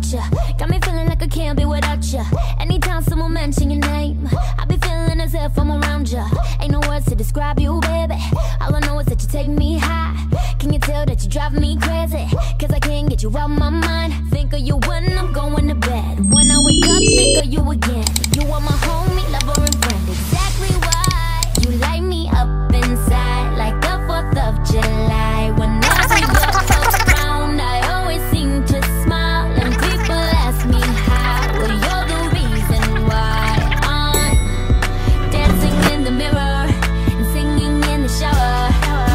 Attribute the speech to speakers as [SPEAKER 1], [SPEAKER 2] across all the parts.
[SPEAKER 1] about you. Got me feeling like I can't be without you. Anytime someone mention your name, I be feeling as if I'm around you. Ain't no words to describe you, baby. All I know is that you take me high. Can you tell that you drive me crazy? Cause I can't get you out my mind. Think of you when I'm going to bed. When I wake up, think of you again. You are my homie, lover and friend. Exactly why you light me up inside like the 4th of July. Whenever you're around, I always seem to smile. And people ask me how. Well, you're the reason why I'm dancing in the mirror and singing in the shower.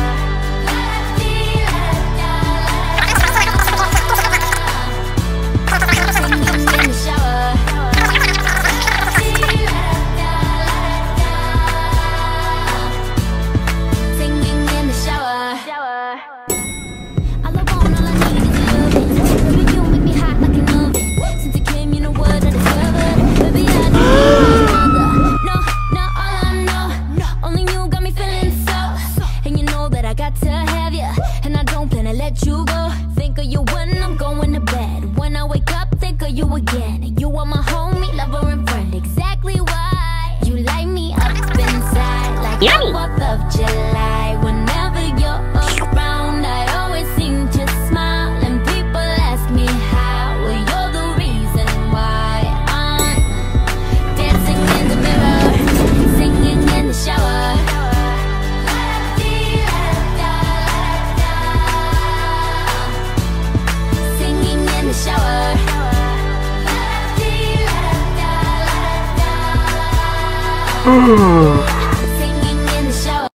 [SPEAKER 1] You go, think of you when I'm going to bed. When I wake up, think of you again. You are my homie, lover and friend. Exactly why you light me up inside like the 4th of July. Whenever you're around, I always seem to smile. And people ask me how. Well, you're the reason why I'm dancing in the mirror, singing in the shower.
[SPEAKER 2] Shower.